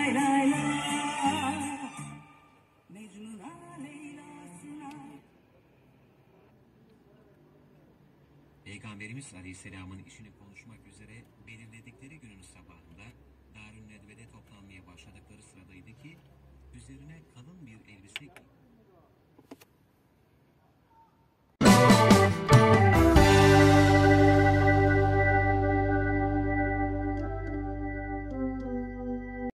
lay lay la. Mecnun'a Leyla'sına. Peygamberimiz Aleyhisselam'ın işini konuşmak üzere belirledikleri günün sabahında Darül Nedve'de toplanmaya başladıkları sırada